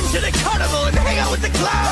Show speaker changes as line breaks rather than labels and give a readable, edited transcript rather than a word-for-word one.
to the carnival and hang out with the clowns!